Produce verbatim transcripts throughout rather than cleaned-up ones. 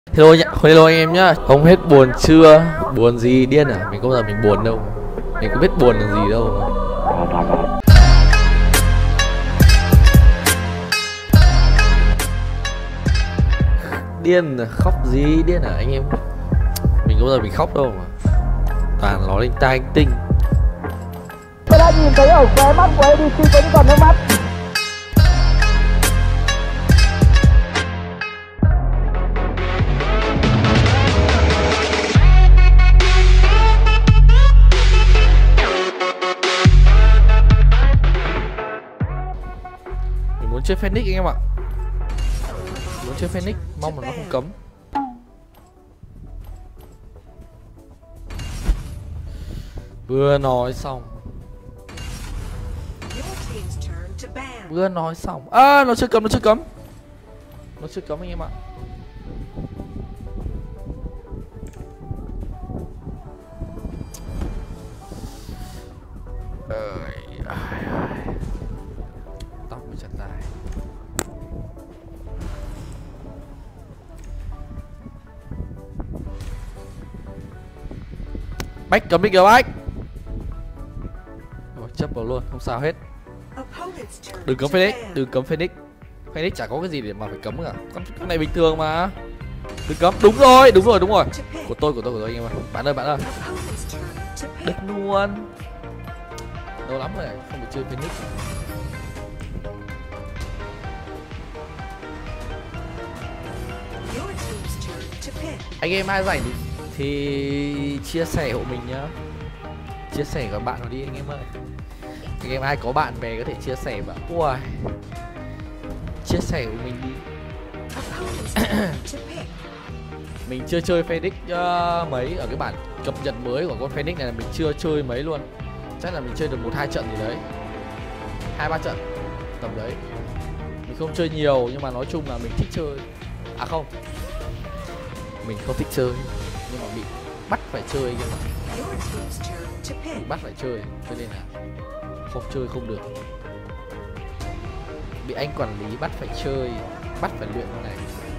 Hello nhá, hello anh em nhá. Không hết buồn chưa? Buồn gì điên à? Mình không bao giờ mình buồn đâu. Mình có biết buồn là gì đâu mà. Điên à? Khóc gì điên à anh em? Mình không bao giờ mình khóc đâu mà. Toàn nói linh tai linh tinh. Tôi đã nhìn thấy ở khóe mắt của a đê xê có những giọt nước mắt. Mình muốn chơi Phoenix anh em ạ. Muốn chơi Phoenix, mong mà nó không cấm. Vừa nói xong Vừa nói xong À nó chưa cấm, nó chưa cấm Nó chưa cấm anh em ạ. Ơi, ai, ai. Tóc mình chặt dài. Bách cấm mic kìa Bách. Rồi chấp vào luôn, không sao hết. Đừng cấm Phoenix, đừng cấm Phoenix. Phoenix chả có cái gì để mà phải cấm cả. Con, con này bình thường mà. Đừng cấm, đúng rồi, đúng rồi, đúng rồi. Của tôi, của tôi, của tôi anh em ơi. Bạn ơi, bạn ơi. Đứt luôn. Lâu lắm rồi, không được chơi Phoenix. Anh em ai rảnh thì, thì chia sẻ hộ mình nhá. Chia sẻกับbạn vào đi anh em ơi. Anh em ai có bạn bè có thể chia sẻ bảo ui chia sẻ của mình đi. Mình chưa chơi Phoenix uh, mấy ở cái bản cập nhật mới của con Phoenix này là mình chưa chơi mấy luôn. Chắc là mình chơi được một hai trận gì đấy, hai ba trận tầm đấy. Mình không chơi nhiều nhưng mà nói chung là mình thích chơi. À không, mình không thích chơi nhưng mà bị bắt phải chơi anh em ạ. Bị bắt phải chơi cho nên là không chơi không được. Bị anh quản lý bắt phải chơi, bắt phải luyện cái này.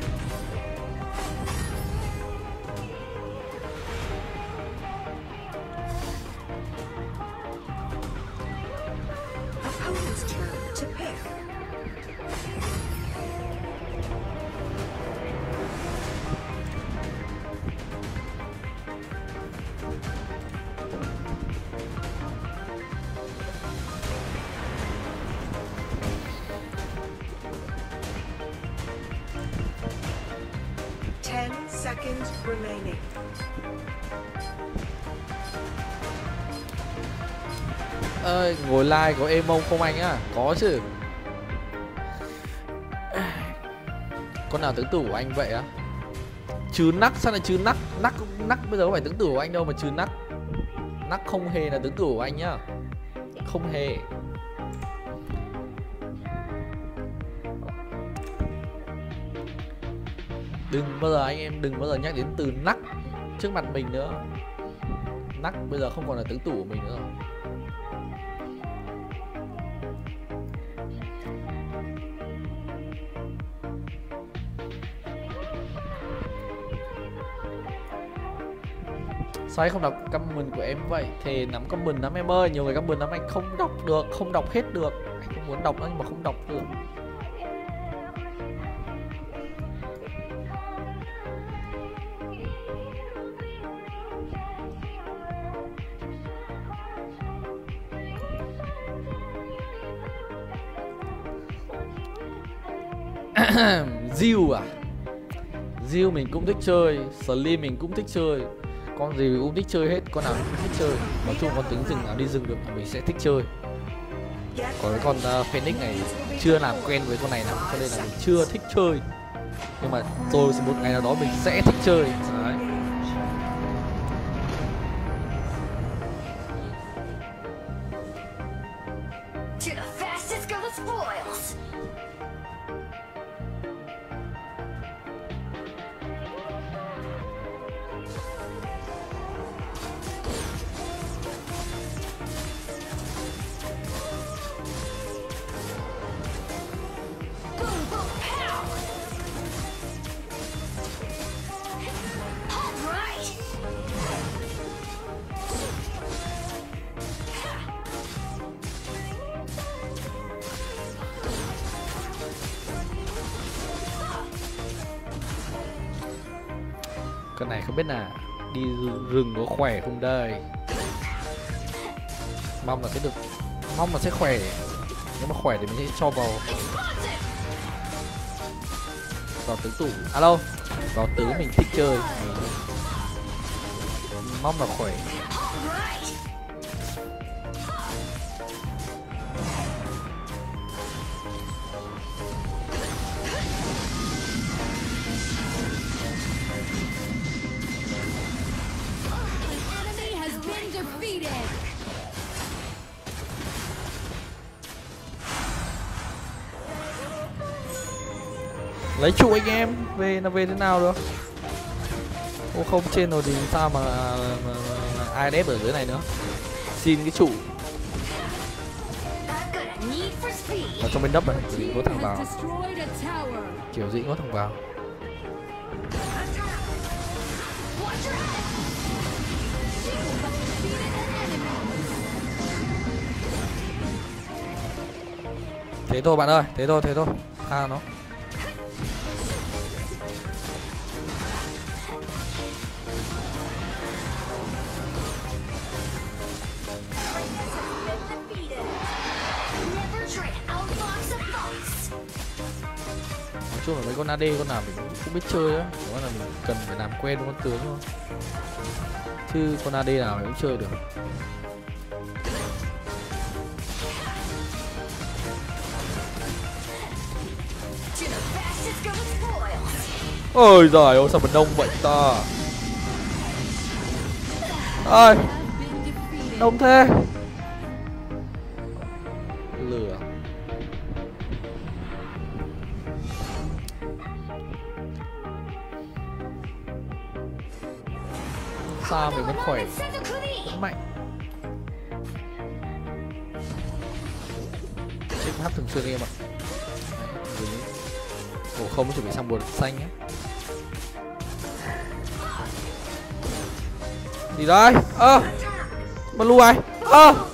Seconds remaining. Ơi, ngồi live có emo không anh á? Có chứ. Con nào tướng tử của anh vậy á? Chứ nắc, sao lại chứ nắc? Nắc, nắc bây giờ có phải tướng tử của anh đâu mà chứ nắc. Nắc không hề là tướng tử của anh nhá. Không hề. Đừng bao giờ anh em đừng bao giờ nhắc đến từ nắc trước mặt mình nữa. Nắc bây giờ không còn là tướng tử của mình nữa rồi. Sao anh không đọc comment của em vậy? Thề nắm comment lắm em ơi. Nhiều người comment lắm anh không đọc được, không đọc hết được. Anh không muốn đọc nữa nhưng mà không đọc được. Diêu à? Diêu mình cũng thích chơi, Slim mình cũng thích chơi. Con gì cũng thích chơi hết, con nào cũng thích chơi. Nói chung con tính rừng nào đi rừng được mình sẽ thích chơi. Còn cái con uh, Phoenix này chưa làm quen với con này lắm cho nên là mình chưa thích chơi. Nhưng mà tôi một ngày nào đó mình sẽ thích chơi. Đấy. Con này không biết là đi rừng có khỏe không đây. Mong là sẽ được, mong là sẽ khỏe. Nếu mà khỏe thì mình sẽ cho vào vào tướng tủ. Alo, vào tướng mình thích chơi. Mong là khỏe. Lấy trụ anh em, về là về thế nào được. Ô không trên rồi thì sao mà, mà, mà, mà ai đép ở dưới này nữa. Xin cái trụ. Ở trong bên đất này, kiểu gì có thằng vào. Kiểu gì có thằng vào. Thế thôi bạn ơi, thế thôi, thế thôi. Tha nó. Nói chung là mấy con a đê con nào mình cũng không biết chơi á, đó là mình cần phải làm quen với con tướng thôi. Chứ con a đê nào mình cũng chơi được. Ôi giời ơi, sao mà đông vậy ta. Ơi, đông thế. Lửa. Sao mình vẫn khỏe, vẫn mạnh. Chết hát thường xuyên em ạ. Ồ không, chuẩn bị sang bột xanh nhé. Đi đây. Ơ à, mà lưu ai. Ơ à.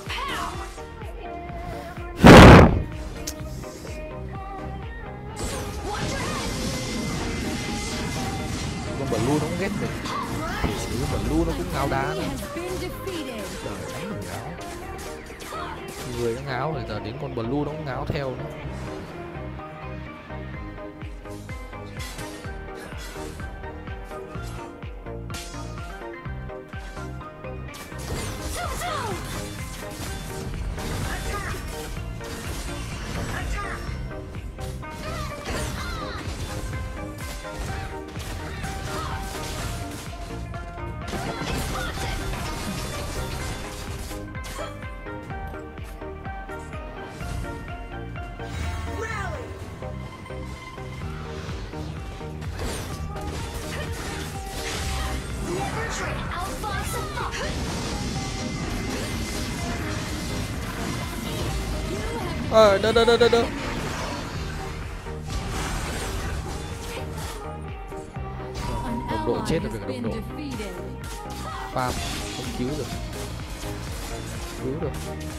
Con bẩn lu nó cũng ghét mình. Thì bẩn lu nó cũng ngáo đá này. Trời, đánh mình ngáo. Người nó ngáo rồi, giờ đến con bẩn lu nó cũng ngáo theo nữa. Ờ, đơ đơ đơ đơ đơ. Đồng đội chết rồi, việc đồng đội. Farm, không cứu được. Cứu được.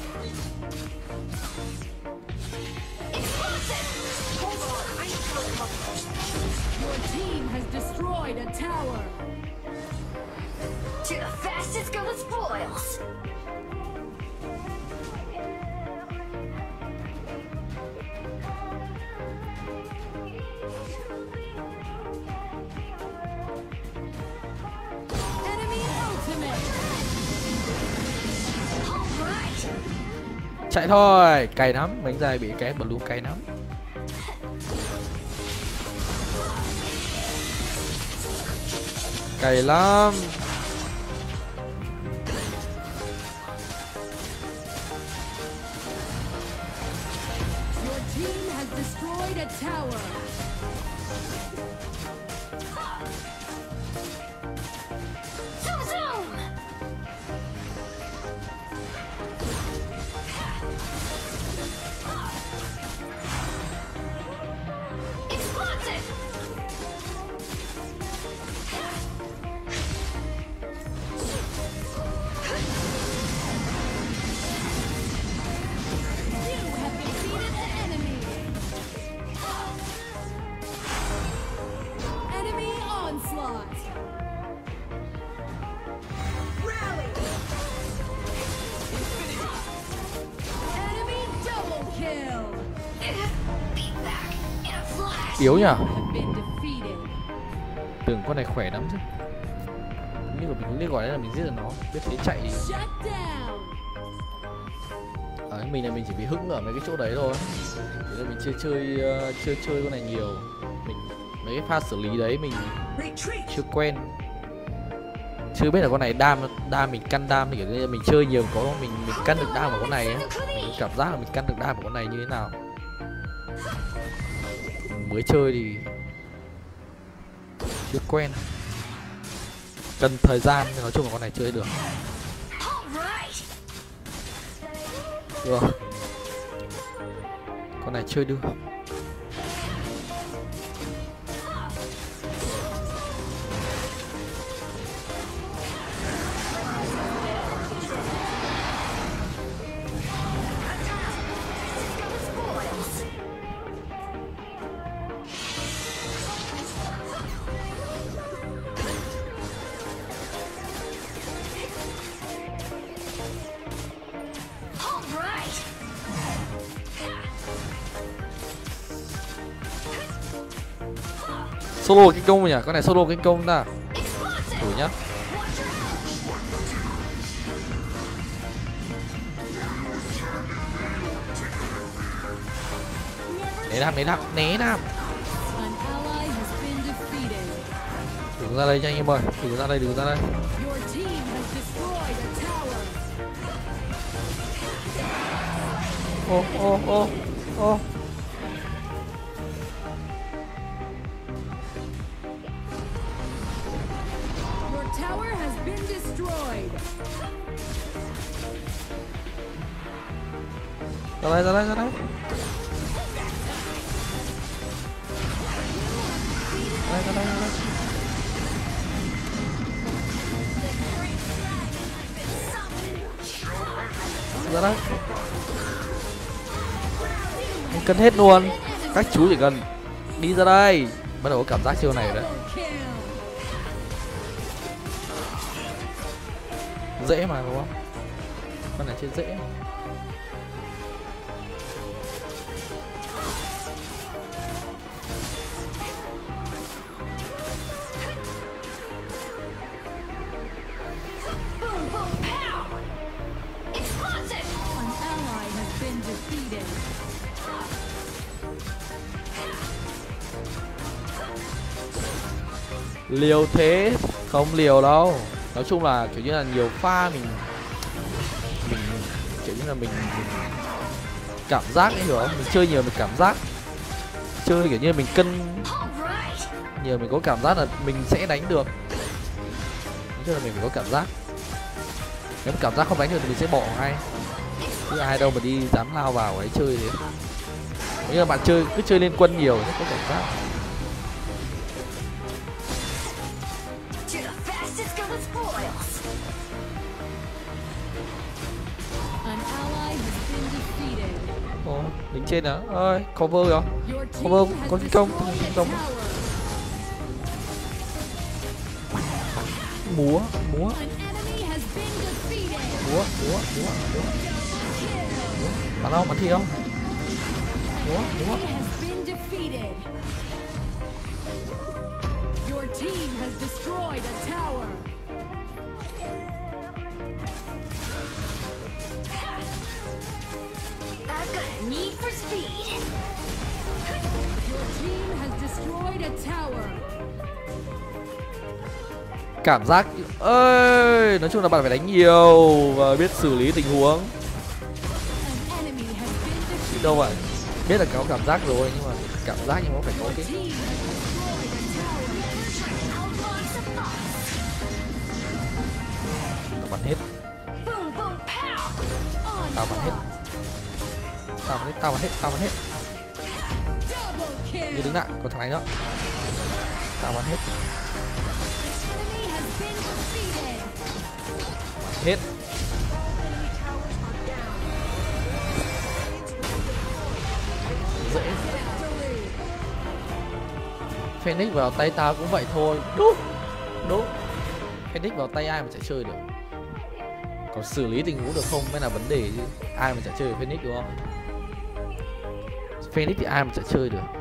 Your team has destroyed a tower. To the fastest go the spoils. Chạy thôi, cay lắm, bánh dài bị cái blue cay lắm. Cay lắm. Your team has destroyed a tower. Zoom zoom. Explosive. Yếu nhỉ? have been defeated. Tưởng con này khỏe lắm chứ. Như của mình cũng biết gọi đấy là mình giết được nó. Biết thế chạy thì Shut down. Đấy, mình là mình chỉ bị hững ở mấy cái chỗ đấy thôi. Thế nên mình chưa chơi uh, chưa chơi con này nhiều. Mình mấy cái pha xử lý đấy mình chưa quen. Chưa biết là con này đam đam mình căn đam thì kiểu như mình chơi nhiều có mình mình căn được đam của con này ấy. Mình cảm giác là mình căn được đam của con này như thế nào. Mình mới chơi thì chưa quen. Cần thời gian nhưng nói chung là con này chơi được. Được. Con này chơi được. Solo kinh công nhỉ? Con này solo kinh công ta. Thử nhá. Né nam, né nam, né nam. An ally has been defeated. Đừng ra đây nha anh em ơi. Đừng ra đây, đừng ra đây. Your team has destroyed a tower. Ô, ô, ô, ô. Your tower has been destroyed. Ra đây, ra đây, ra đây. Đây, ra đây, ra đây. Ra đây. Anh cân hết luôn. Các chú chỉ cần đi ra đây. Bắt đầu có cảm giác chiêu này rồi đấy. Kill. Dễ mà đúng không? Con này chơi dễ. Boom, boom, pow! Explosive! An ally has been defeated. Liều thế không liều đâu. Nói chung là kiểu như là nhiều pha mình mình kiểu như là mình, mình cảm giác ấy, hiểu không? Mình chơi nhiều mình cảm giác chơi kiểu như mình cân Alright! nhiều mình có cảm giác là mình sẽ đánh được. Nói chung là mình phải có cảm giác. Nếu cảm giác không đánh được thì mình sẽ bỏ ngay. Chứ ai đâu mà đi dám lao vào ấy chơi thế. Nếu như bạn chơi cứ chơi liên quân nhiều sẽ có cảm giác. To the fastest go the spoils! An ally has been defeated. Ồ, lính trên á, ơi, cover rồi. Your team Cover, has con phi công, destroyed phi a công. tower. Múa, múa, An enemy has been defeated. múa, múa, múa, múa. Bắn không, bắn thi không? Múa, múa. Enemy has been defeated. Your team has destroyed a tower. I've got a need for speed! Your team has destroyed a tower. Cảm giác ơi, nói chung là bạn phải đánh nhiều và biết xử lý tình huống. An enemy has been Chứ defeated. đâu vậy? Biết là có cảm giác rồi nhưng mà cảm giác nhưng mà phải có Your cái team has destroyed a tower. Outlaws the boss! tao bắn hết, Boom, boom, pow! tao bắn hết, tao bắn hết, tao bắn hết, tao bắn hết. Double kill. Như đứng lại, còn thằng này nữa. Tao bắn hết, Enemy has been defeated. hết. Dễ. Phoenix vào tay tao cũng vậy thôi. Đúng. Đúng. Phoenix vào tay ai mà chả chơi được. Còn xử lý tình huống được không mới là vấn đề chứ. Ai mà chả chơi được Phoenix đúng không? Phoenix thì ai mà chả chơi được.